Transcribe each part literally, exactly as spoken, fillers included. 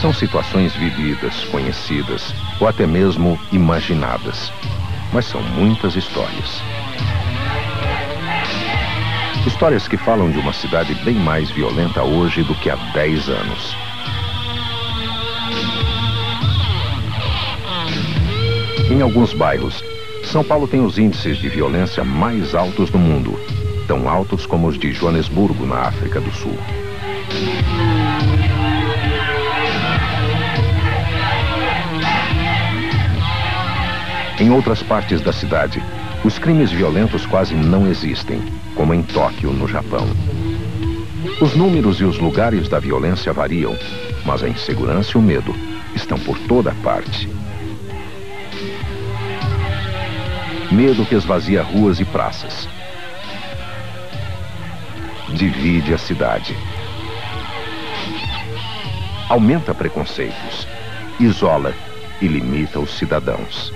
São situações vividas, conhecidas ou até mesmo imaginadas. Mas são muitas histórias. Histórias que falam de uma cidade bem mais violenta hoje do que há dez anos. Em alguns bairros, São Paulo tem os índices de violência mais altos do mundo, tão altos como os de Joanesburgo, na África do Sul. Em outras partes da cidade, os crimes violentos quase não existem, como em Tóquio, no Japão. Os números e os lugares da violência variam, mas a insegurança e o medo estão por toda parte. Medo que esvazia ruas e praças. Divide a cidade. Aumenta preconceitos. Isola e limita os cidadãos.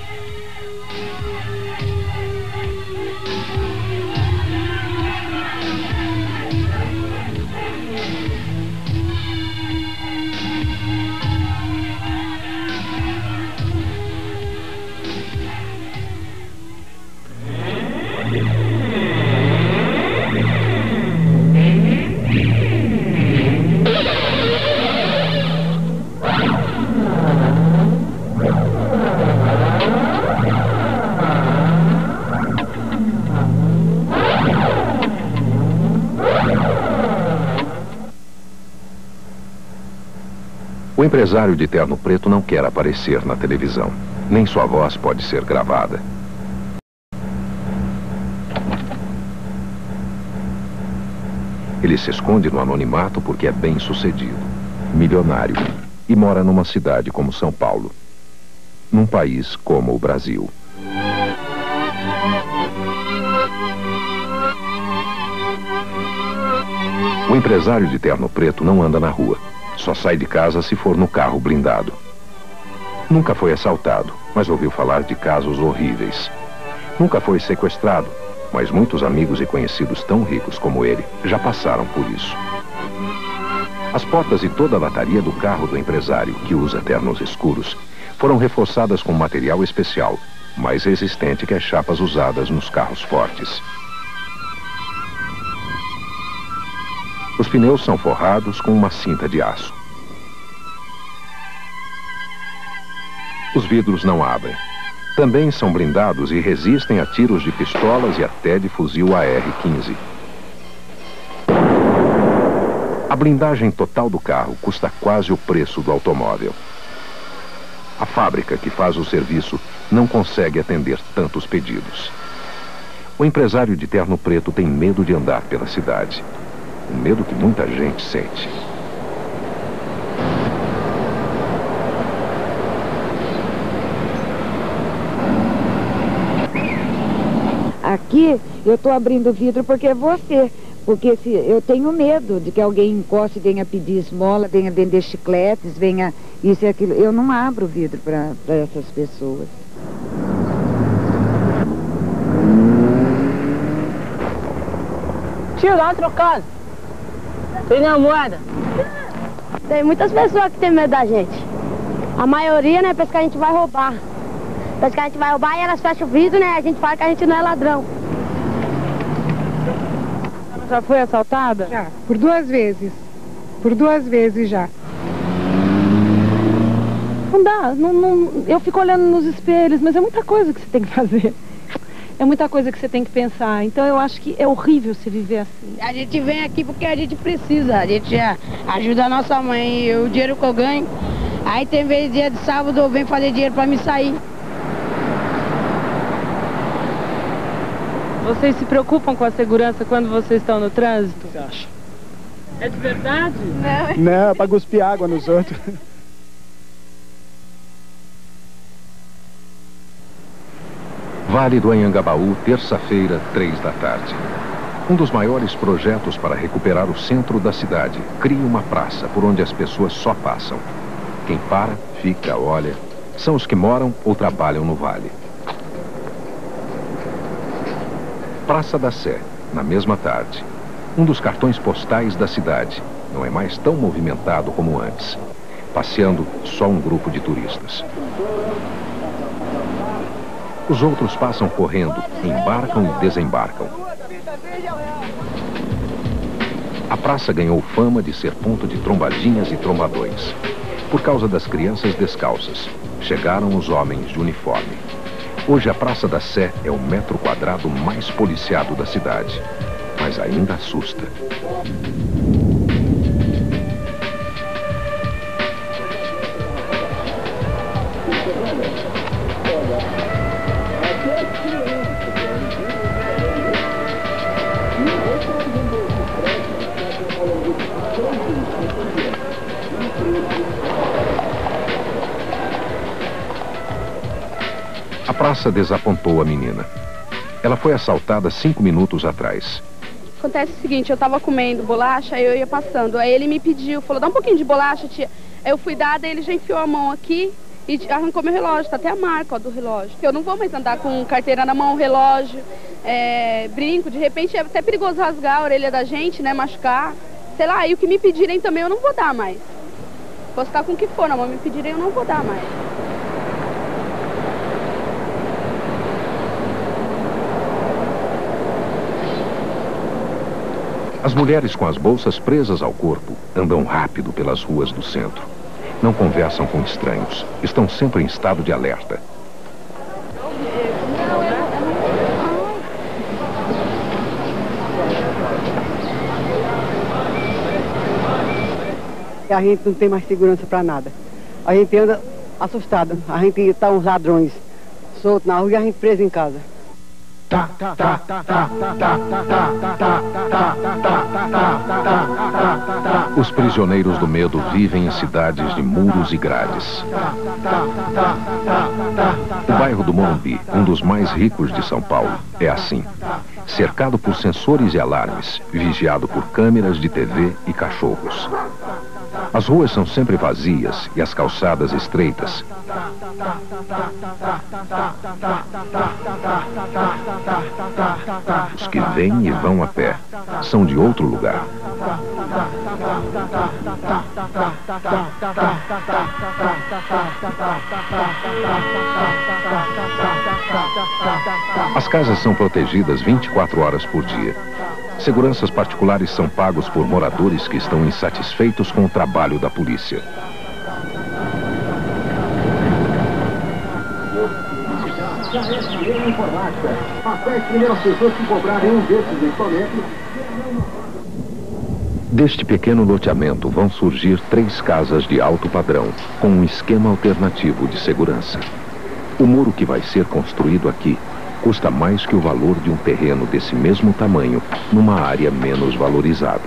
O empresário de terno preto não quer aparecer na televisão. Nem sua voz pode ser gravada. Ele se esconde no anonimato porque é bem-sucedido, milionário, e mora numa cidade como São Paulo, num país como o Brasil. O empresário de terno preto não anda na rua. Só sai de casa se for no carro blindado. Nunca foi assaltado, mas ouviu falar de casos horríveis. Nunca foi sequestrado, mas muitos amigos e conhecidos tão ricos como ele já passaram por isso. As portas e toda a lataria do carro do empresário, que usa ternos escuros, foram reforçadas com material especial, mais resistente que as chapas usadas nos carros fortes. Os pneus são forrados com uma cinta de aço. Os vidros não abrem. Também são blindados e resistem a tiros de pistolas e até de fuzil A R quinze. A blindagem total do carro custa quase o preço do automóvel. A fábrica que faz o serviço não consegue atender tantos pedidos. O empresário de terno preto tem medo de andar pela cidade. Um medo que muita gente sente. Aqui eu tô abrindo o vidro porque é você. Porque se, eu tenho medo de que alguém encoste, venha pedir esmola, venha vender chicletes, venha isso e aquilo. Eu não abro o vidro para essas pessoas. Tio, dá uma trocada. Tem na moeda. Tem muitas pessoas que tem medo da gente. A maioria, né, pensa que a gente vai roubar. Pensa que a gente vai roubar e elas fecham o vidro, né? A gente fala que a gente não é ladrão. Já foi assaltada? Já, por duas vezes. Por duas vezes já. Não dá, não, não, eu fico olhando nos espelhos, mas é muita coisa que você tem que fazer. É muita coisa que você tem que pensar. Então eu acho que é horrível se viver assim. A gente vem aqui porque a gente precisa. A gente ajuda a nossa mãe. O dinheiro que eu ganho. Aí tem vez dia de sábado eu venho fazer dinheiro pra me sair. Vocês se preocupam com a segurança quando vocês estão no trânsito? Você acha? É de verdade? Não. Não, é pra cuspir água nos outros. Vale do Anhangabaú, terça-feira, três da tarde. Um dos maiores projetos para recuperar o centro da cidade cria uma praça por onde as pessoas só passam. Quem para, fica, olha, são os que moram ou trabalham no vale. Praça da Sé, na mesma tarde. Um dos cartões postais da cidade. Não é mais tão movimentado como antes. Passeando, só um grupo de turistas. Os outros passam correndo, embarcam e desembarcam. A praça ganhou fama de ser ponto de trombadinhas e trombadões. Por causa das crianças descalças, chegaram os homens de uniforme. Hoje a Praça da Sé é o metro quadrado mais policiado da cidade, mas ainda assusta. A praça desapontou a menina. Ela foi assaltada cinco minutos atrás. Acontece o seguinte, eu tava comendo bolacha, aí eu ia passando. Aí ele me pediu, falou, dá um pouquinho de bolacha, tia. Aí eu fui dar, daí ele já enfiou a mão aqui e arrancou meu relógio. Tá até a marca, ó, do relógio. Eu não vou mais andar com carteira na mão, relógio, é, brinco. De repente é até perigoso rasgar a orelha da gente, né, machucar. Sei lá, e o que me pedirem também eu não vou dar mais. Posso estar com o que for na mão, me pedirem eu não vou dar mais. As mulheres com as bolsas presas ao corpo andam rápido pelas ruas do centro. Não conversam com estranhos. Estão sempre em estado de alerta. A gente não tem mais segurança para nada. A gente anda assustado. A gente está uns ladrões soltos na rua e a gente preso em casa. Os prisioneiros do medo vivem em cidades de muros e grades. O bairro do Morumbi, um dos mais ricos de São Paulo, é assim. Cercado por sensores e alarmes, vigiado por câmeras de T V e cachorros. As ruas são sempre vazias e as calçadas estreitas. Os que vêm e vão a pé são de outro lugar. As casas são protegidas vinte e quatro horas por dia. Seguranças particulares são pagos por moradores que estão insatisfeitos com o trabalho da polícia. Deste pequeno loteamento vão surgir três casas de alto padrão, com um esquema alternativo de segurança. O muro que vai ser construído aqui custa mais que o valor de um terreno desse mesmo tamanho, numa área menos valorizada.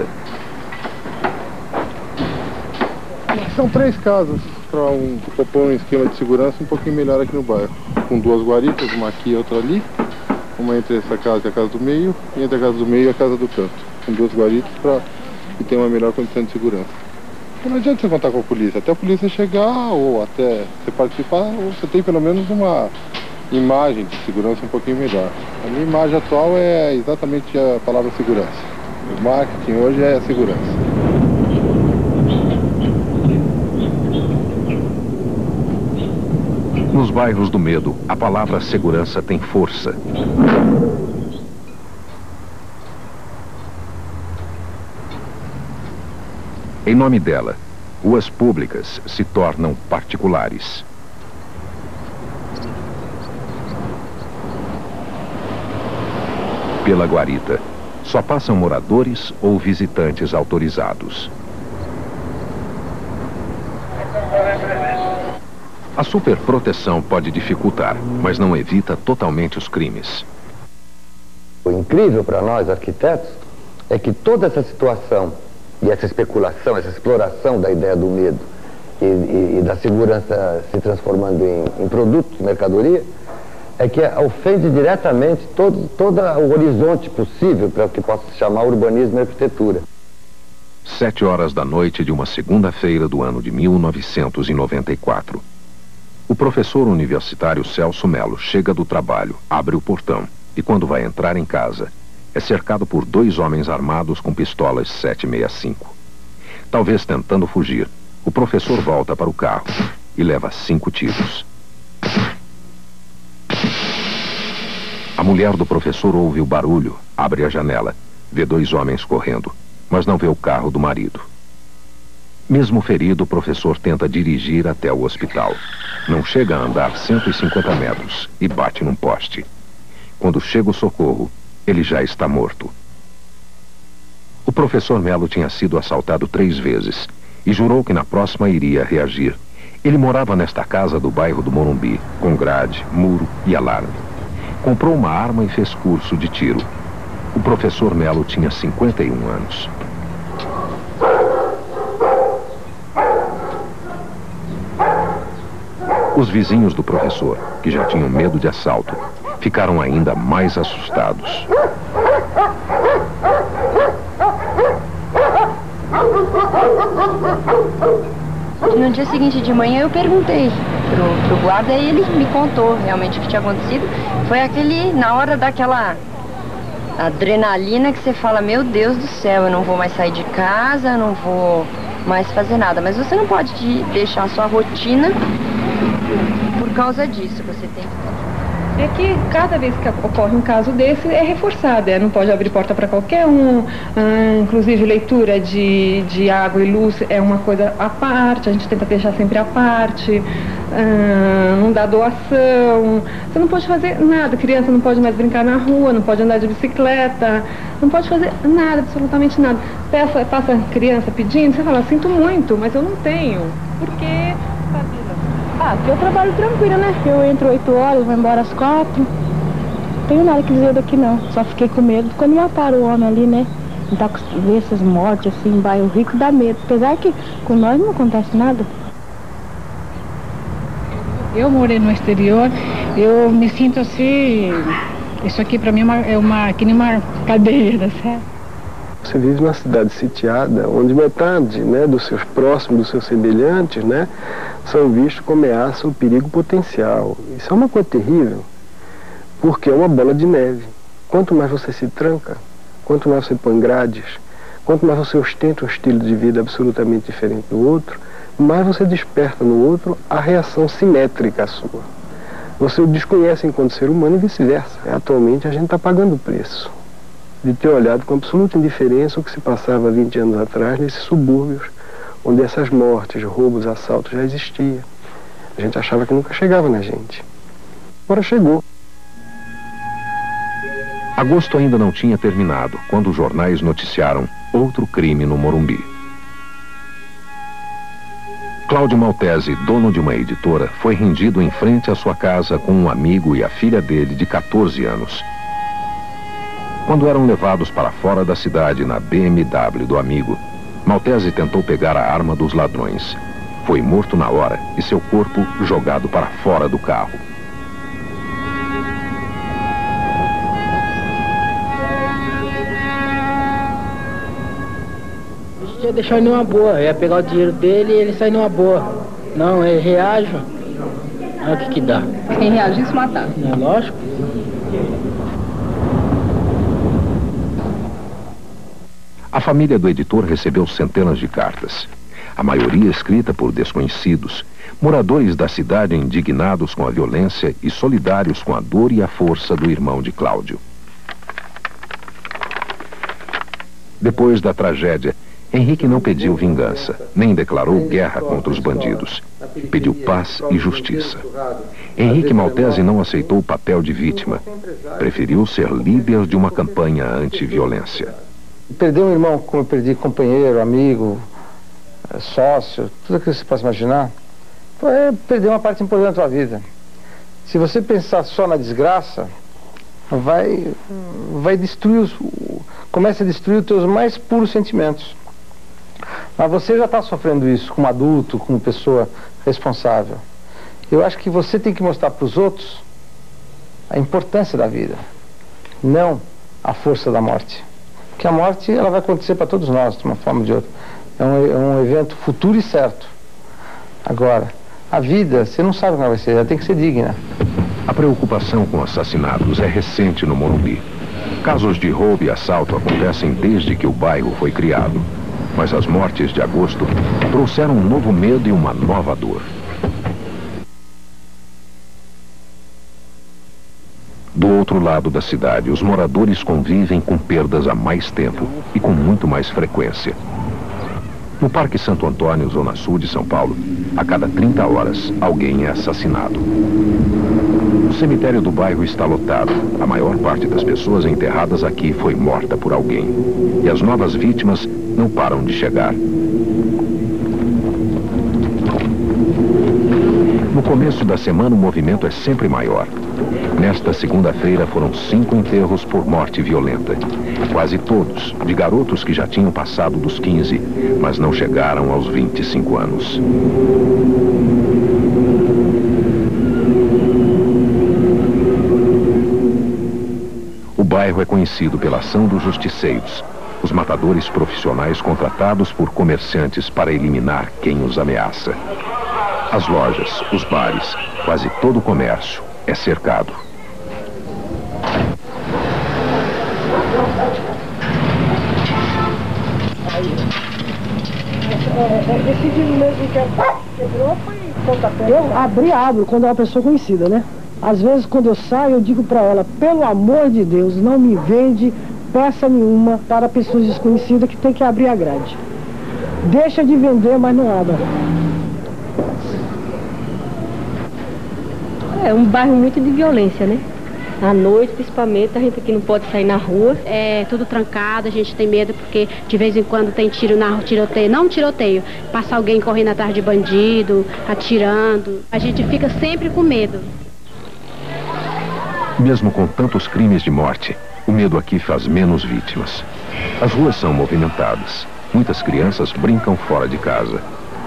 São três casas para um, propor um esquema de segurança um pouquinho melhor aqui no bairro. Com duas guaritas, uma aqui e outra ali. Uma entre essa casa e a casa do meio, e entre a casa do meio e a casa do canto. Com duas guaritas para que tenha uma melhor condição de segurança. Então não adianta você contar com a polícia. Até a polícia chegar ou até você participar, você tem pelo menos uma imagem de segurança um pouquinho melhor. A minha imagem atual é exatamente a palavra segurança. O marketing hoje é segurança. Nos bairros do medo, a palavra segurança tem força. Em nome dela, ruas públicas se tornam particulares. Pela guarita, só passam moradores ou visitantes autorizados. A superproteção pode dificultar, mas não evita totalmente os crimes. O incrível para nós, arquitetos, é que toda essa situação e essa especulação, essa exploração da ideia do medo e, e, e da segurança se transformando em, em produto, mercadoria, é que ofende diretamente todo, todo o horizonte possível para o que possa se chamar urbanismo e arquitetura. Sete horas da noite de uma segunda-feira do ano de mil novecentos e noventa e quatro. O professor universitário Celso Melo chega do trabalho, abre o portão e, quando vai entrar em casa, é cercado por dois homens armados com pistolas sete sessenta e cinco. Talvez tentando fugir, o professor volta para o carro e leva cinco tiros. A mulher do professor ouve o barulho, abre a janela, vê dois homens correndo, mas não vê o carro do marido. Mesmo ferido, o professor tenta dirigir até o hospital. Não chega a andar cento e cinquenta metros e bate num poste. Quando chega o socorro, ele já está morto. O professor Melo tinha sido assaltado três vezes e jurou que na próxima iria reagir. Ele morava nesta casa do bairro do Morumbi, com grade, muro e alarme. Comprou uma arma e fez curso de tiro. O professor Melo tinha cinquenta e um anos. Os vizinhos do professor, que já tinham medo de assalto, ficaram ainda mais assustados. No dia seguinte de manhã eu perguntei pro, pro guarda e ele me contou realmente o que tinha acontecido. Foi aquele, na hora daquela adrenalina que você fala, meu Deus do céu, eu não vou mais sair de casa, eu não vou mais fazer nada. Mas você não pode deixar a sua rotina por causa disso, você tem que... É que cada vez que ocorre um caso desse é reforçado, é, não pode abrir porta para qualquer um, ah, inclusive leitura de, de água e luz é uma coisa à parte, a gente tenta deixar sempre à parte, ah, não dá doação, você não pode fazer nada, criança não pode mais brincar na rua, não pode andar de bicicleta, não pode fazer nada, absolutamente nada. Passa, passa a criança pedindo, você fala, sinto muito, mas eu não tenho, porque... Ah, aqui eu trabalho tranquilo, né? Eu entro oito horas, vou embora às quatro. Não tenho nada que dizer daqui não. Só fiquei com medo quando mataram o homem ali, né? Não tá com ver essas mortes assim em bairro rico, dá medo. Apesar que com nós não acontece nada. Eu morei no exterior, eu me sinto assim. Isso aqui pra mim é uma, é uma que nem uma cadeira, sabe? Você vive numa cidade sitiada, onde metade, né, dos seus próximos, dos seus semelhantes, né, são vistos como ameaça ou perigo potencial. Isso é uma coisa terrível, porque é uma bola de neve. Quanto mais você se tranca, quanto mais você põe grades, quanto mais você ostenta um estilo de vida absolutamente diferente do outro, mais você desperta no outro a reação simétrica à sua. Você o desconhece enquanto ser humano e vice-versa. Atualmente a gente está pagando o preço de ter olhado com absoluta indiferença o que se passava vinte anos atrás nesses subúrbios, onde essas mortes, roubos, assaltos já existiam. A gente achava que nunca chegava na gente. Agora chegou. Agosto ainda não tinha terminado, quando os jornais noticiaram outro crime no Morumbi. Cláudio Maltese, dono de uma editora, foi rendido em frente à sua casa com um amigo e a filha dele de quatorze anos. Quando eram levados para fora da cidade na B M W do amigo, Maltese tentou pegar a arma dos ladrões. Foi morto na hora e seu corpo jogado para fora do carro. A gente ia deixar ele numa boa, ia pegar o dinheiro dele e ele sair numa boa. Não, ele reage. Olha o que que dá. Quem reagir, se matar. É lógico. A família do editor recebeu centenas de cartas, a maioria escrita por desconhecidos, moradores da cidade indignados com a violência e solidários com a dor e a força do irmão de Cláudio. Depois da tragédia, Henrique não pediu vingança, nem declarou guerra contra os bandidos. Pediu paz e justiça. Henrique Maltese não aceitou o papel de vítima. Preferiu ser líder de uma campanha anti-violência. Perder um irmão como eu perdi, companheiro, amigo, sócio, tudo aquilo que você possa imaginar, é perder uma parte importante da tua vida. Se você pensar só na desgraça, vai, vai destruir, os, começa a destruir os teus mais puros sentimentos. Mas você já está sofrendo isso como adulto, como pessoa responsável. Eu acho que você tem que mostrar para os outros a importância da vida, não a força da morte. Porque a morte, ela vai acontecer para todos nós, de uma forma ou de outra. É um, é um evento futuro e certo. Agora, a vida, você não sabe como vai ser, ela tem que ser digna. A preocupação com assassinatos é recente no Morumbi. Casos de roubo e assalto acontecem desde que o bairro foi criado. Mas as mortes de agosto trouxeram um novo medo e uma nova dor. Do outro lado da cidade, os moradores convivem com perdas há mais tempo e com muito mais frequência. No Parque Santo Antônio, zona sul de São Paulo, a cada trinta horas, alguém é assassinado. O cemitério do bairro está lotado. A maior parte das pessoas enterradas aqui foi morta por alguém. E as novas vítimas não param de chegar. No começo da semana, o movimento é sempre maior. Nesta segunda-feira foram cinco enterros por morte violenta. Quase todos de garotos que já tinham passado dos quinze, mas não chegaram aos vinte e cinco anos. O bairro é conhecido pela ação dos justiceiros, os matadores profissionais contratados por comerciantes para eliminar quem os ameaça. As lojas, os bares, quase todo o comércio é cercado. Esse vídeo mesmo que quebrou foi pontapé. Eu abri a abro quando é uma pessoa conhecida, né? Às vezes quando eu saio eu digo pra ela, pelo amor de Deus, não me vende peça nenhuma para pessoas desconhecidas que tem que abrir a grade. Deixa de vender, mas não abra. É um bairro muito de violência, né? À noite, principalmente, a gente aqui não pode sair na rua. É tudo trancado, a gente tem medo porque de vez em quando tem tiro na rua, tiroteio, não tiroteio, passa alguém correndo atrás de bandido, atirando. A gente fica sempre com medo. Mesmo com tantos crimes de morte, o medo aqui faz menos vítimas. As ruas são movimentadas. Muitas crianças brincam fora de casa.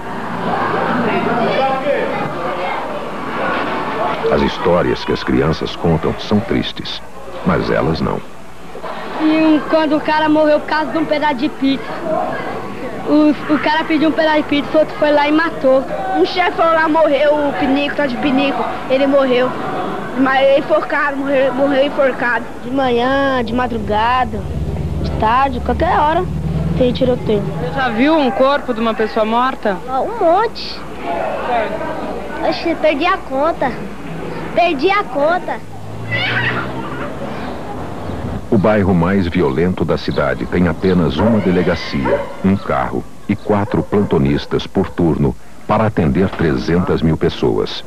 As histórias que as crianças contam são tristes, mas elas não. E um, quando o cara morreu por causa de um pedaço de pizza. O, o cara pediu um pedaço de pizza, o outro foi lá e matou. Um chefão lá morreu, o Pinico, tá de Pinico, ele morreu. Mas ele enforcado, morreu, morreu enforcado. De manhã, de madrugada, de tarde, qualquer hora tem tiroteio. Você já viu um corpo de uma pessoa morta? Um monte. Oxe, perdi a conta. Perdi a conta. O bairro mais violento da cidade tem apenas uma delegacia, um carro e quatro plantonistas por turno para atender trezentas mil pessoas.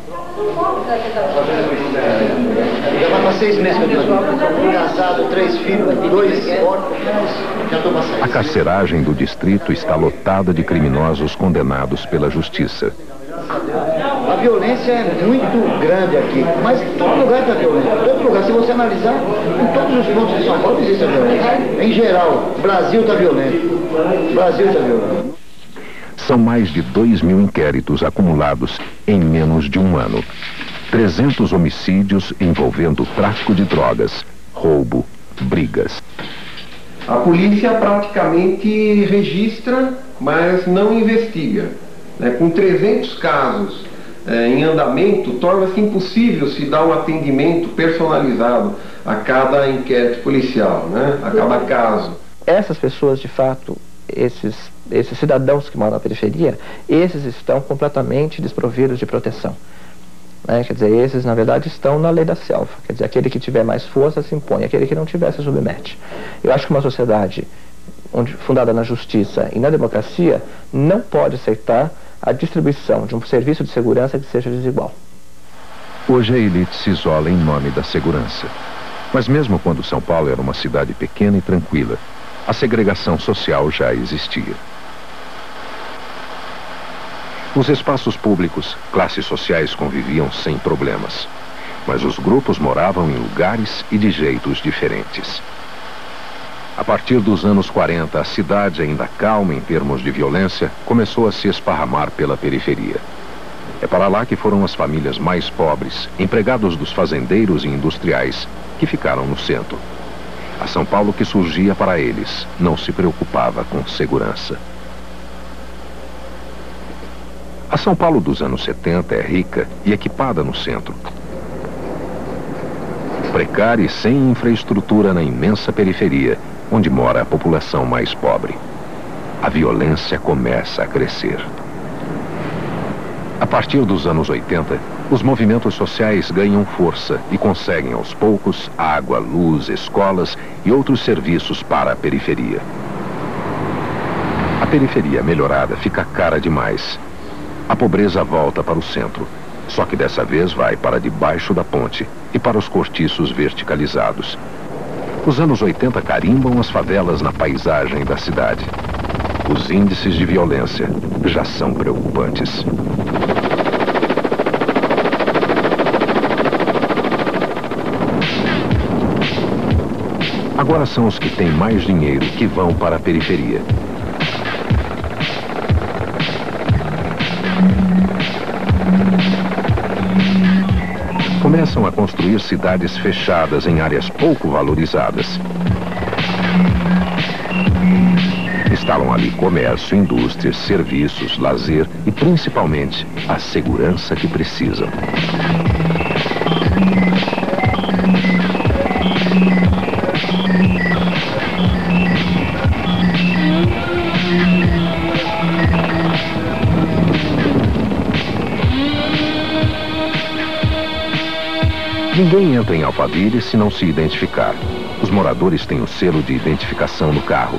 Já vai seis meses que eu estou casado, três filhos, dois mortos, já estou passando. A carceragem do distrito está lotada de criminosos condenados pela justiça. A violência é muito grande aqui, mas todo lugar está violento. Todo lugar, se você analisar, em todos os pontos de São Paulo existe a violência. Em geral, o Brasil está violento. O Brasil está violento. São mais de dois mil inquéritos acumulados em menos de um ano. trezentos homicídios envolvendo tráfico de drogas, roubo, brigas. A polícia praticamente registra, mas não investiga. Né? Com trezentos casos eh, em andamento, torna-se impossível se dar um atendimento personalizado a cada inquérito policial, né? A cada caso. Essas pessoas, de fato, esses, esses cidadãos que moram na periferia, esses estão completamente desprovidos de proteção. Né? Quer dizer, esses, na verdade, estão na lei da selva. Quer dizer, aquele que tiver mais força se impõe, aquele que não tiver se submete. Eu acho que uma sociedade onde, fundada na justiça e na democracia não pode aceitar a distribuição de um serviço de segurança que seja desigual. Hoje a elite se isola em nome da segurança. Mas mesmo quando São Paulo era uma cidade pequena e tranquila, a segregação social já existia. Nos espaços públicos, classes sociais conviviam sem problemas. Mas os grupos moravam em lugares e de jeitos diferentes. A partir dos anos quarenta, a cidade, ainda calma em termos de violência, começou a se esparramar pela periferia. É para lá que foram as famílias mais pobres, empregados dos fazendeiros e industriais, que ficaram no centro. A São Paulo que surgia para eles não se preocupava com segurança. A São Paulo dos anos setenta é rica e equipada no centro. Precária e sem infraestrutura na imensa periferia, onde mora a população mais pobre. a violência começa a crescer. A partir dos anos oitenta, os movimentos sociais ganham força e conseguem aos poucos água, luz, escolas e outros serviços para a periferia. A periferia melhorada fica cara demais. A pobreza volta para o centro, só que dessa vez vai para debaixo da ponte e para os cortiços verticalizados. Os anos oitenta carimbam as favelas na paisagem da cidade. Os índices de violência já são preocupantes. Agora são os que têm mais dinheiro que vão para a periferia. Começam a construir cidades fechadas em áreas pouco valorizadas. Instalam ali comércio, indústrias, serviços, lazer e, principalmente, a segurança que precisam. Ninguém entra em Alphaville se não se identificar. Os moradores têm o selo de identificação no carro.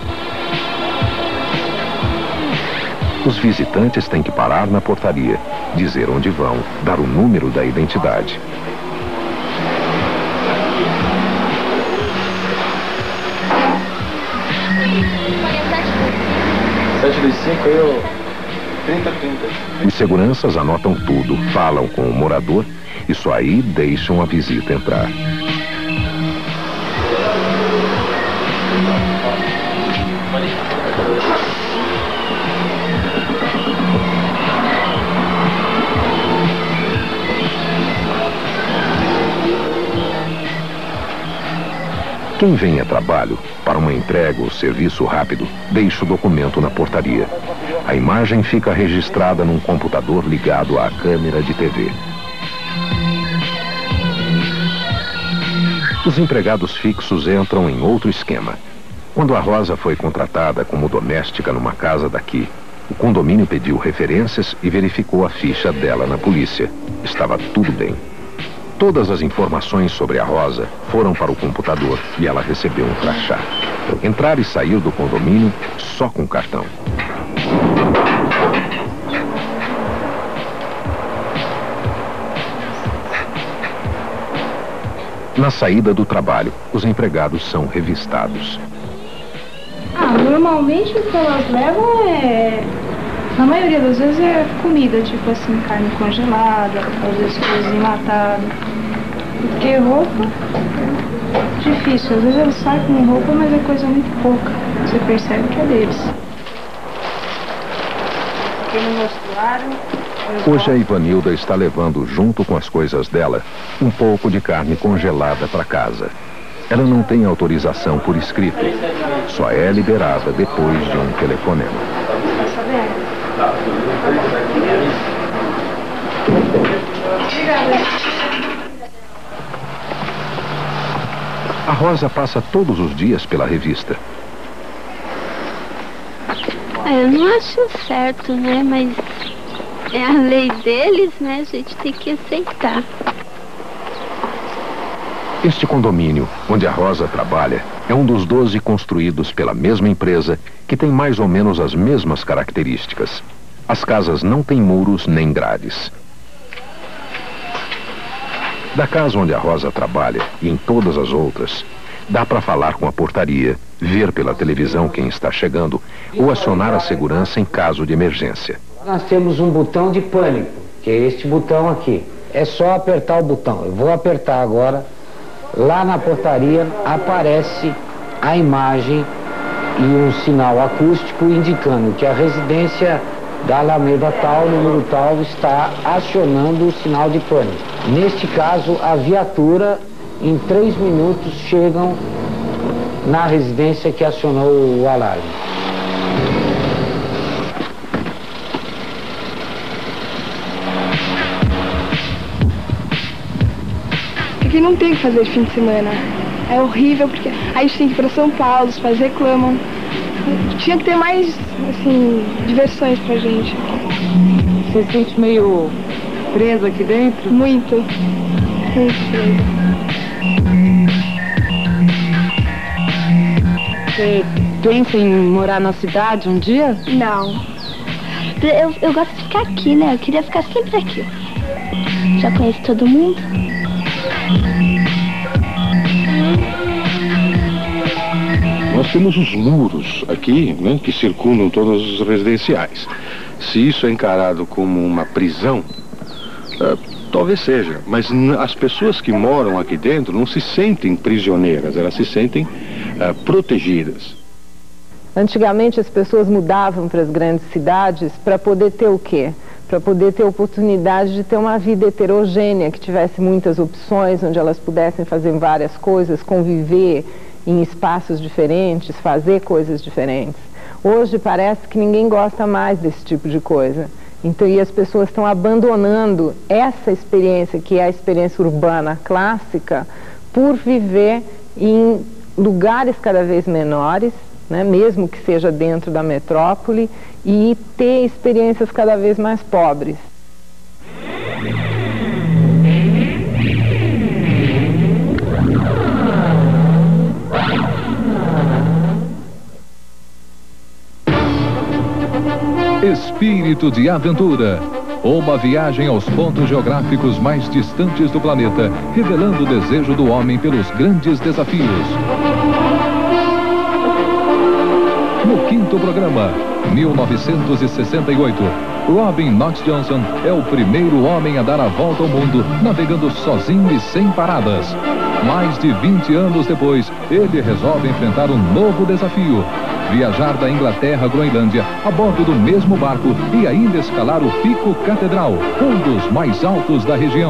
Os visitantes têm que parar na portaria, dizer onde vão, dar o número da identidade. sete dois cinco, eu... trinta trinta. Os seguranças anotam tudo, falam com o morador e só aí deixam a visita entrar. Quem vem a trabalho, para uma entrega ou serviço rápido, deixa o documento na portaria. A imagem fica registrada num computador ligado à câmera de T V. Os empregados fixos entram em outro esquema. Quando a Rosa foi contratada como doméstica numa casa daqui, o condomínio pediu referências e verificou a ficha dela na polícia. Estava tudo bem. Todas as informações sobre a Rosa foram para o computador e ela recebeu um crachá. Entrar e sair do condomínio só com cartão. Na saída do trabalho, os empregados são revistados. Ah, normalmente o que elas levam é... Na maioria das vezes é comida, tipo assim, carne congelada, às vezes coisas enlatadas. Porque roupa é difícil, às vezes eles saem com roupa, mas é coisa muito pouca. Você percebe que é deles. Aqui no mostruário... Hoje a Ivanilda está levando, junto com as coisas dela, um pouco de carne congelada para casa. Ela não tem autorização por escrito, só é liberada depois de um telefonema. A Rosa passa todos os dias pela revista. É, eu não acho certo, né? Mas é a lei deles, né? A gente tem que aceitar. Este condomínio, onde a Rosa trabalha, é um dos doze construídos pela mesma empresa, que tem mais ou menos as mesmas características. As casas não têm muros nem grades. Da casa onde a Rosa trabalha e em todas as outras, dá para falar com a portaria, ver pela televisão quem está chegando ou acionar a segurança em caso de emergência. Nós temos um botão de pânico, que é este botão aqui. É só apertar o botão. Eu vou apertar agora. Lá na portaria aparece a imagem e um sinal acústico indicando que a residência da Alameda tal, número tal, está acionando o sinal de pânico. Neste caso, a viatura, em três minutos, chegam na residência que acionou o alarme. Aqui não tem o que fazer de fim de semana. É horrível porque a gente tem que ir para São Paulo, os pais reclamam. tinha que ter mais, assim, diversões pra gente. Você se sente meio preso aqui dentro? Muito. Muito preso. Você pensa em morar na cidade um dia? Não. Eu, eu gosto de ficar aqui, né? Eu queria ficar sempre aqui. Já conheço todo mundo. Nós temos os muros aqui, né, que circundam todas as residenciais. Se isso é encarado como uma prisão, uh, talvez seja, mas as pessoas que moram aqui dentro não se sentem prisioneiras, elas se sentem uh, protegidas. Antigamente as pessoas mudavam para as grandes cidades para poder ter o quê? Para poder ter oportunidade de ter uma vida heterogênea, que tivesse muitas opções, onde elas pudessem fazer várias coisas, conviver em espaços diferentes, fazer coisas diferentes. Hoje parece que ninguém gosta mais desse tipo de coisa. Então, e as pessoas estão abandonando essa experiência, que é a experiência urbana clássica, por viver em lugares cada vez menores, né, mesmo que seja dentro da metrópole, e ter experiências cada vez mais pobres. Espírito de Aventura. Uma viagem aos pontos geográficos mais distantes do planeta, revelando o desejo do homem pelos grandes desafios. No quinto programa, mil novecentos e sessenta e oito, Robin Knox Johnson é o primeiro homem a dar a volta ao mundo, navegando sozinho e sem paradas. Mais de vinte anos depois, ele resolve enfrentar um novo desafio: viajar da Inglaterra à Groenlândia a bordo do mesmo barco e ainda escalar o Pico Catedral, um dos mais altos da região.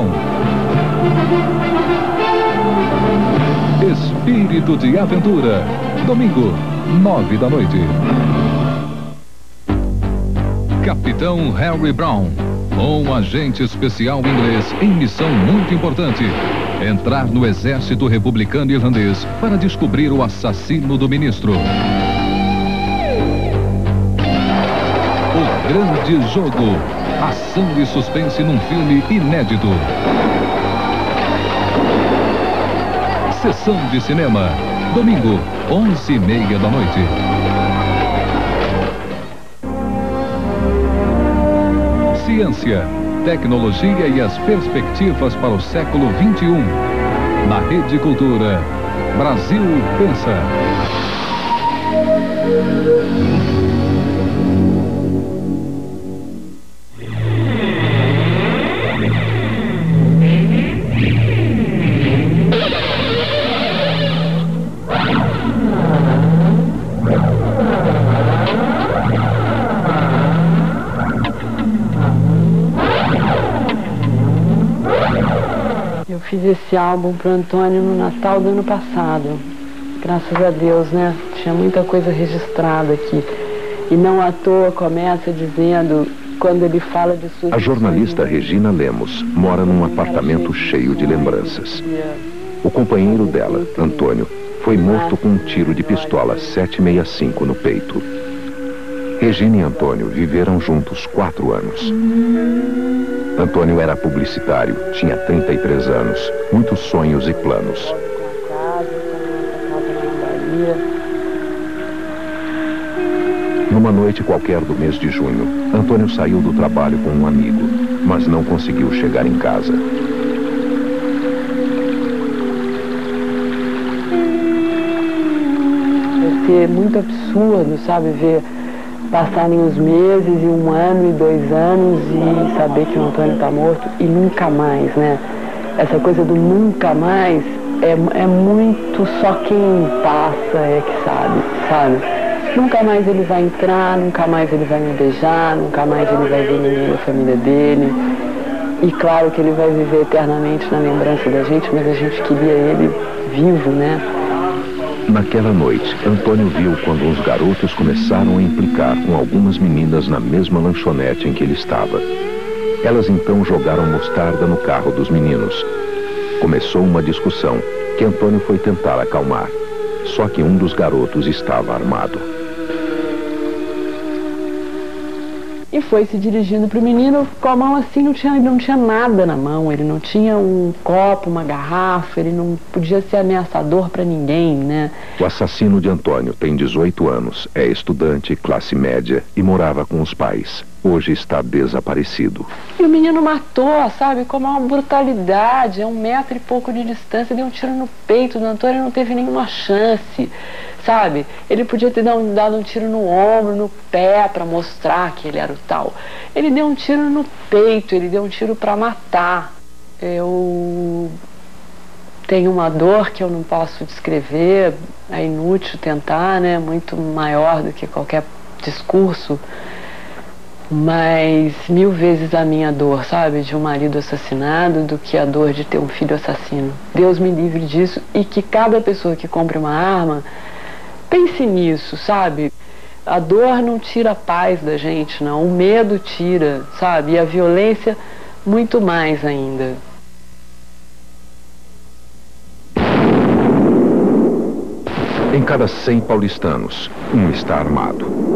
Espírito de Aventura. Domingo, nove da noite. Capitão Harry Brown, um agente especial inglês em missão muito importante: entrar no exército republicano irlandês para descobrir o assassino do ministro. O Grande Jogo. Ação e suspense num filme inédito. Sessão de cinema. Domingo, onze e meia da noite. Ciência, tecnologia e as perspectivas para o século vinte e um. Na Rede Cultura, Brasil Pensa. Eu fiz esse álbum pro Antônio no Natal do ano passado. Graças a Deus, né? Tinha muita coisa registrada aqui. E não à toa começa dizendo, quando ele fala de suas... A jornalista Regina Lemos mora num apartamento cheio de lembranças. O companheiro dela, Antônio, foi morto com um tiro de pistola sete sessenta e cinco no peito. Regina e Antônio viveram juntos quatro anos. Antônio era publicitário, tinha trinta e três anos, muitos sonhos e planos. Numa noite qualquer do mês de junho, Antônio saiu do trabalho com um amigo, mas não conseguiu chegar em casa. Vai ser muito absurdo, sabe, ver passarem os meses e um ano e dois anos e saber que o Antônio está morto e nunca mais, né? Essa coisa do nunca mais é, é muito só quem passa é que sabe, sabe? Nunca mais ele vai entrar, nunca mais ele vai me beijar, nunca mais ele vai ver ninguém da família dele. E claro que ele vai viver eternamente na lembrança da gente, mas a gente queria ele vivo, né? Naquela noite, Antônio viu quando uns garotos começaram a implicar com algumas meninas na mesma lanchonete em que ele estava. Elas então jogaram mostarda no carro dos meninos. Começou uma discussão que Antônio foi tentar acalmar. Só que um dos garotos estava armado. e foi se dirigindo para o menino com a mão assim, não tinha, não tinha nada na mão, ele não tinha um copo, uma garrafa, ele não podia ser ameaçador para ninguém, né? O assassino de Antônio tem dezoito anos, é estudante, classe média e morava com os pais. Hoje está desaparecido. E o menino matou, sabe, com uma brutalidade, a um metro e pouco de distância, deu um tiro no peito do Antônio, não teve nenhuma chance, sabe? Ele podia ter dado, dado um tiro no ombro, no pé, para mostrar que ele era o tal. Ele deu um tiro no peito, ele deu um tiro para matar. Eu tenho uma dor que eu não posso descrever, é inútil tentar, né? Muito maior do que qualquer discurso. Mas mil vezes a minha dor, sabe, de um marido assassinado do que a dor de ter um filho assassino. Deus me livre disso, e que cada pessoa que compre uma arma pense nisso, sabe? A dor não tira a paz da gente, não. O medo tira, sabe? E a violência muito mais ainda. Em cada cem paulistanos, um está armado.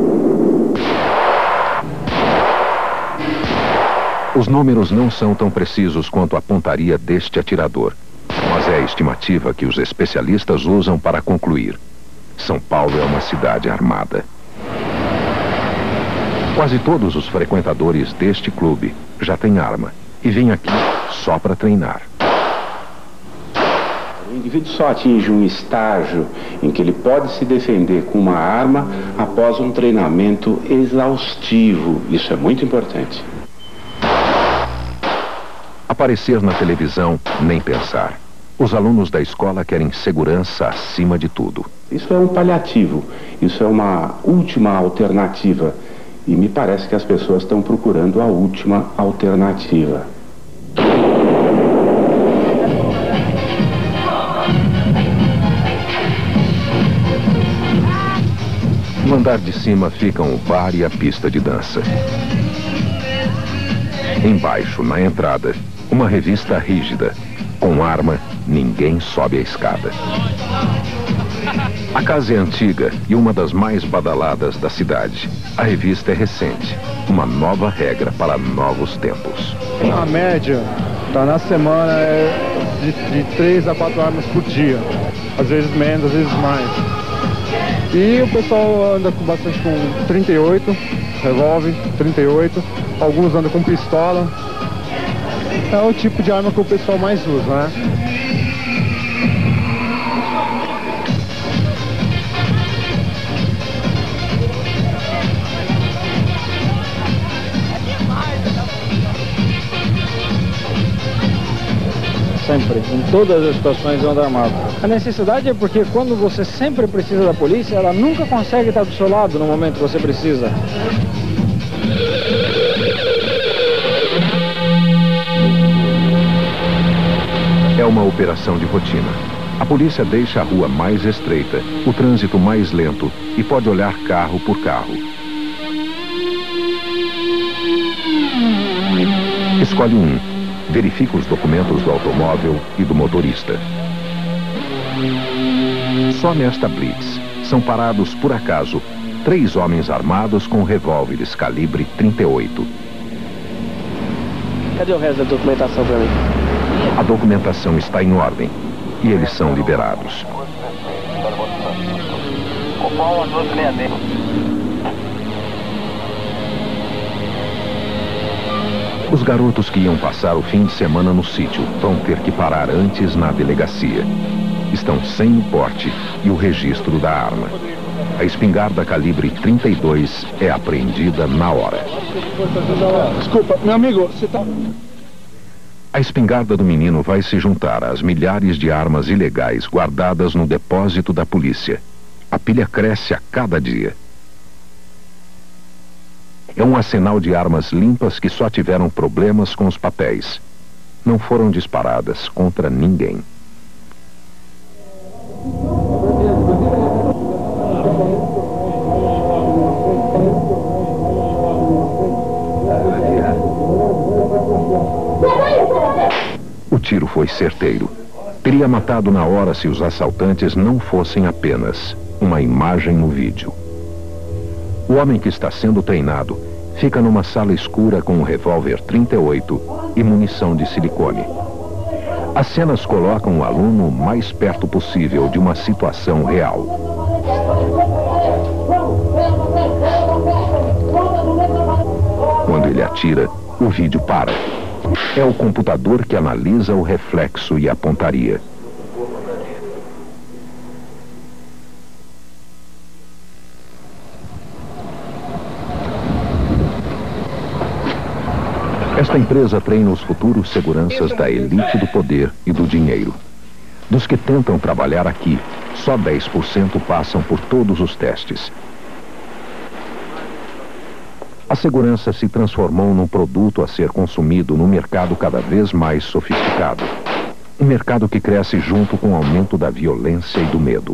Os números não são tão precisos quanto a pontaria deste atirador, mas é a estimativa que os especialistas usam para concluir. São Paulo é uma cidade armada. Quase todos os frequentadores deste clube já têm arma e vêm aqui só para treinar. O indivíduo só atinge um estágio em que ele pode se defender com uma arma após um treinamento exaustivo. Isso é muito importante. Aparecer na televisão, nem pensar. Os alunos da escola querem segurança acima de tudo. Isso é um paliativo, isso é uma última alternativa. E me parece que as pessoas estão procurando a última alternativa. No andar de cima ficam o bar e a pista de dança. Embaixo, na entrada, uma revista rígida. Com arma, ninguém sobe a escada. A casa é antiga e uma das mais badaladas da cidade. A revista é recente. Uma nova regra para novos tempos. A média, tá na semana, é de, de três a quatro armas por dia. Às vezes menos, às vezes mais. E o pessoal anda com bastante com trinta e oito, revólver, trinta e oito. Alguns andam com pistola. É o tipo de arma que o pessoal mais usa, né? Sempre, em todas as situações eu ando armado. A necessidade é porque quando você sempre precisa da polícia, ela nunca consegue estar do seu lado no momento que você precisa. É uma operação de rotina. A polícia deixa a rua mais estreita, o trânsito mais lento e pode olhar carro por carro. Escolhe um. Verifica os documentos do automóvel e do motorista. Só nesta blitz são parados por acaso três homens armados com revólveres calibre trinta e oito. Cadê o resto da documentação para mim? A documentação está em ordem e eles são liberados. Os garotos que iam passar o fim de semana no sítio vão ter que parar antes na delegacia. Estão sem o porte e o registro da arma. A espingarda calibre trinta e dois é apreendida na hora. Desculpa, meu amigo, você tá... A espingarda do menino vai se juntar às milhares de armas ilegais guardadas no depósito da polícia. A pilha cresce a cada dia. É um arsenal de armas limpas que só tiveram problemas com os papéis. Não foram disparadas contra ninguém. O tiro foi certeiro. Teria matado na hora se os assaltantes não fossem apenas uma imagem no vídeo. O homem que está sendo treinado Fica numa sala escura com um revólver trinta e oito e munição de silicone. As cenas colocam o aluno o mais perto possível de uma situação real. Quando ele atira, o vídeo para. É o computador que analisa o reflexo e a pontaria. Esta empresa treina os futuros seguranças da elite do poder e do dinheiro. Dos que tentam trabalhar aqui, só dez por cento passam por todos os testes. A segurança se transformou num produto a ser consumido num mercado cada vez mais sofisticado. Um mercado que cresce junto com o aumento da violência e do medo.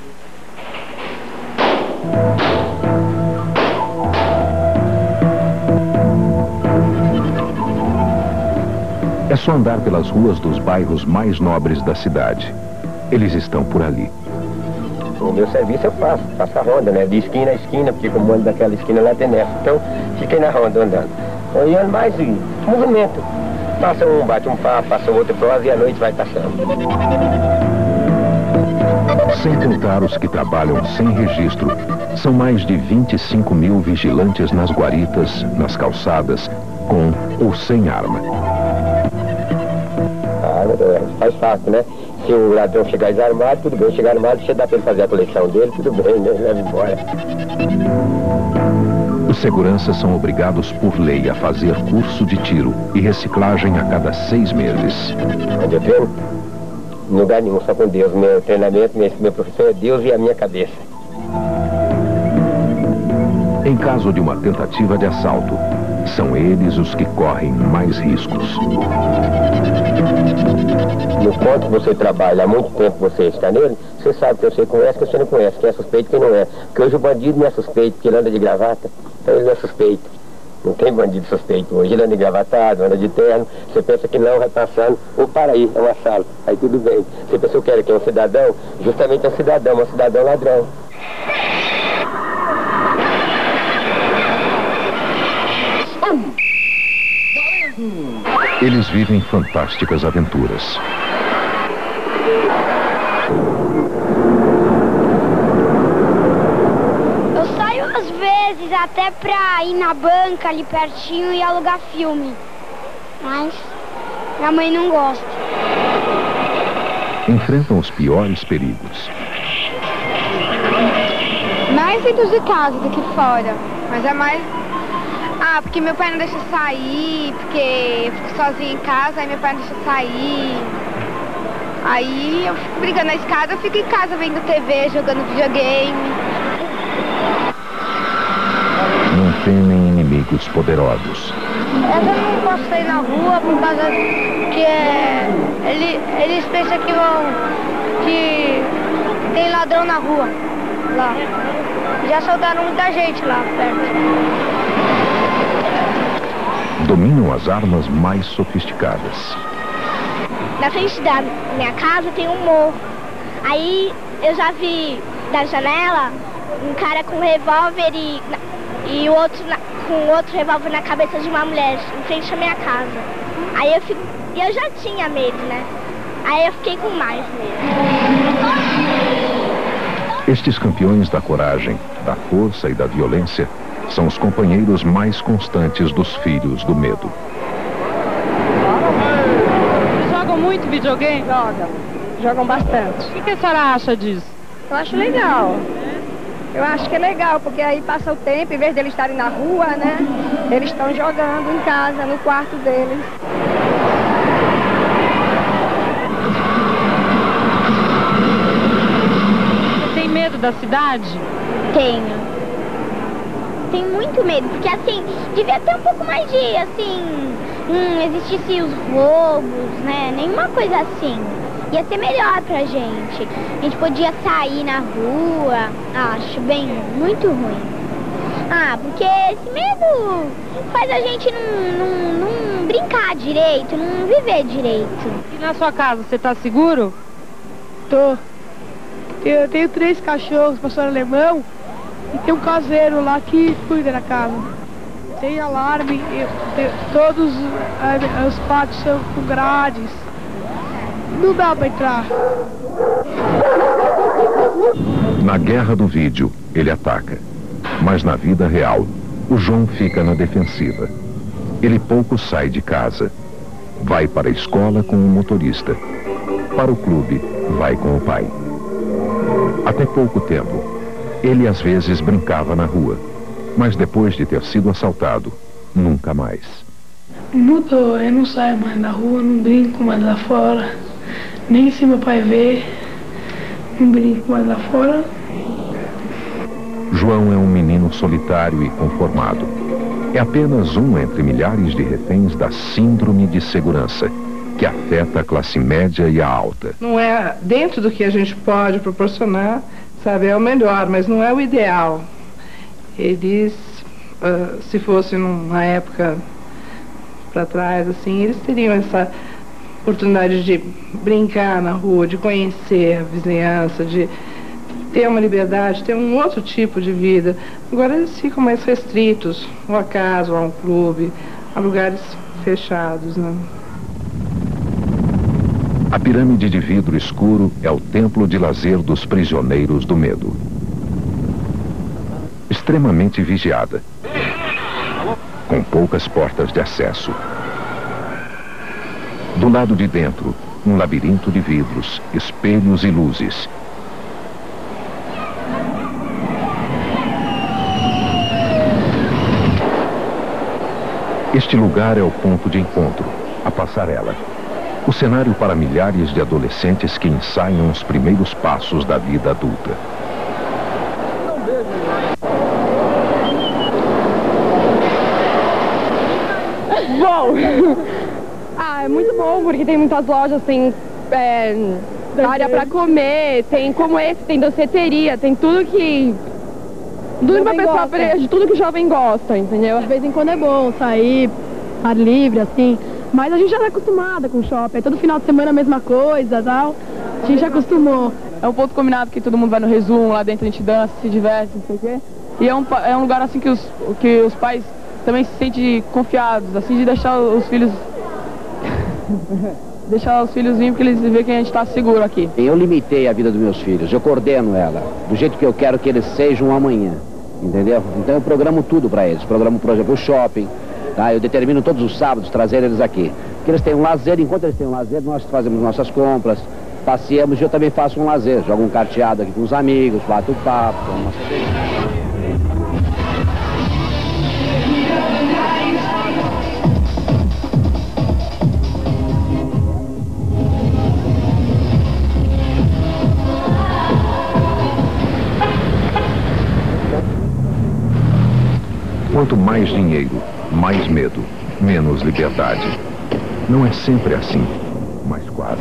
É só andar pelas ruas dos bairros mais nobres da cidade. Eles estão por ali. O meu serviço eu faço, faço a ronda, né? De esquina a esquina, porque como ando daquela esquina lá tem nessa. Então, fiquei na ronda andando. Então, eu ando mais em movimento. Passa um, bate um papo, passa outro prosa e a noite vai passando. Sem contar os que trabalham sem registro, são mais de vinte e cinco mil vigilantes nas guaritas, nas calçadas, com ou sem arma. Ah, faz fácil, né? Se o ladrão chegar desarmado, tudo bem. Chegar armado, você dá pra ele fazer a coleção dele, tudo bem, né? Leva embora. Os seguranças são obrigados por lei a fazer curso de tiro e reciclagem a cada seis meses. Onde eu treino? Em lugar nenhum, só com Deus. Meu treinamento, meu, meu professor é Deus e a minha cabeça. Em caso de uma tentativa de assalto, são eles os que correm mais riscos. No ponto que você trabalha, há muito tempo você está nele, você sabe que você conhece, que você não conhece, quem é suspeito e quem não é. Porque hoje o bandido não é suspeito, porque ele anda de gravata, então ele não é suspeito. Não tem bandido suspeito hoje, ele anda de gravatado, anda de terno, você pensa que não, vai passando, ou para aí, é um assalto, aí tudo bem. Você pensou que era que é um cidadão, justamente é um cidadão, um cidadão ladrão. Eles vivem fantásticas aventuras. Eu saio às vezes até pra ir na banca ali pertinho e alugar filme. Mas minha mãe não gosta. Enfrentam os piores perigos. Mais dentro de casa do que fora. Mas é mais... Ah, porque meu pai não deixa sair, porque eu fico sozinha em casa, aí meu pai não deixa sair. Aí eu fico brigando na escada, eu fico em casa vendo T V, jogando videogame. Não temem inimigos poderosos. Eu não posso sair na rua por causa que é, ele, eles pensam que vão, que tem ladrão na rua, lá. Já soltaram muita gente lá perto. Dominam as armas mais sofisticadas. Na frente da minha casa tem um morro. Aí eu já vi da janela um cara com um revólver e, e o outro na, com outro revólver na cabeça de uma mulher em frente à minha casa. Aí eu, fico, eu já tinha medo, né? Aí eu fiquei com mais medo. Estes campeões da coragem, da força e da violência são os companheiros mais constantes dos filhos do medo. Vocês jogam muito videogame? Jogam. Jogam bastante. O que, que a senhora acha disso? Eu acho legal. Eu acho que é legal, porque aí passa o tempo, em vez de eles estarem na rua, né? Eles estão jogando em casa, no quarto deles. Você tem medo da cidade? Tenho. Tenho muito medo, porque assim, devia ter um pouco mais de, assim, hum, existisse os roubos, né? Nenhuma coisa assim. Ia ser melhor pra gente. A gente podia sair na rua. Ah, acho bem, muito ruim. Ah, porque esse medo faz a gente não, não, não brincar direito, não viver direito. E na sua casa, você tá seguro? Tô. Eu tenho três cachorros, pastor alemão. E tem um caseiro lá que cuida da casa. tem alarme, e tem, todos a, os pátios são com grades. Não dá pra entrar. Na guerra do vídeo, ele ataca. Mas na vida real, o João fica na defensiva. Ele pouco sai de casa. Vai para a escola com o motorista. Para o clube, vai com o pai. Até pouco tempo, ele às vezes brincava na rua. Mas depois de ter sido assaltado, nunca mais. Mudou, eu não saio mais na rua, não brinco mais lá fora. Nem se meu pai vê, não brinco mais lá fora. João é um menino solitário e conformado. É apenas um entre milhares de reféns da síndrome de segurança, que afeta a classe média e a alta. Não é dentro do que a gente pode proporcionar, sabe, é o melhor, mas não é o ideal. Eles, uh, se fosse numa época para trás, assim, eles teriam essa oportunidade de brincar na rua, de conhecer a vizinhança, de ter uma liberdade, ter um outro tipo de vida. Agora eles ficam mais restritos, ou a casa, ou a um clube, a lugares fechados, né? A pirâmide de vidro escuro é o templo de lazer dos prisioneiros do medo. Extremamente vigiada, com poucas portas de acesso. Do lado de dentro, um labirinto de vidros, espelhos e luzes. Este lugar é o ponto de encontro, a passarela. O cenário para milhares de adolescentes que ensaiam os primeiros passos da vida adulta. Bom, ah, é muito bom porque tem muitas lojas, tem é, área pra comer, tem como esse, tem danceteria, tem tudo que... Tudo pra pessoa, de tudo que o jovem gosta, entendeu? De vez em quando é bom sair, ar livre, assim, mas a gente já tá acostumada com o shopping, todo final de semana a mesma coisa, tal, a gente já acostumou. É um ponto combinado que todo mundo vai no resumo, lá dentro a gente dança, se diverte, não sei o quê. E é um, é um lugar assim que os, que os pais também se sentem confiados, assim, de deixar os filhos... deixar os filhos virem porque eles veem que a gente está seguro aqui. Eu limitei a vida dos meus filhos, eu coordeno ela, do jeito que eu quero que eles sejam amanhã, entendeu? Então eu programo tudo para eles, programo, por exemplo, o shopping, tá? Eu determino todos os sábados trazer eles aqui. Que eles tenham lazer, enquanto eles têm um lazer, nós fazemos nossas compras, passeamos e eu também faço um lazer, jogo um carteado aqui com os amigos, bato papo, tomo uma cerveja. Quanto mais dinheiro, mais medo, menos liberdade. Não é sempre assim, mas quase.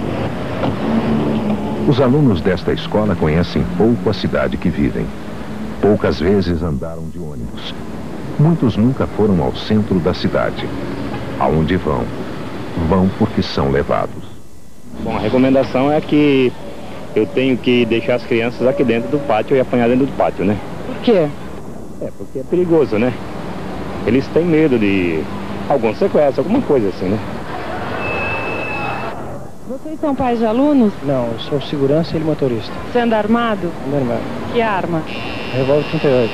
Os alunos desta escola conhecem pouco a cidade que vivem. Poucas vezes andaram de ônibus. Muitos nunca foram ao centro da cidade. Aonde vão? Vão porque são levados. Bom, a recomendação é que eu tenho que deixar as crianças aqui dentro do pátio e apanhar dentro do pátio, né? Por quê? É, porque é perigoso, né? Eles têm medo de algum sequestro, alguma coisa assim, né? Vocês são pais de alunos? Não, eu sou segurança e ele motorista. Você anda armado? Anda armado. Que arma? Revólver trinta e oito.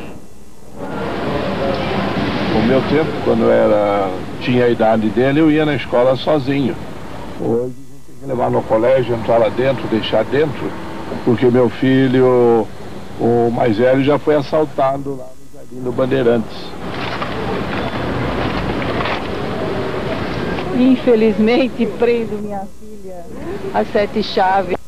No meu tempo, quando eu era, tinha a idade dele, eu ia na escola sozinho. Hoje a gente tem que levar no colégio, entrar lá dentro, deixar dentro, porque meu filho, o mais velho, já foi assaltado lá no Jardim do Bandeirantes. Infelizmente, prendo minha filha a sete chaves.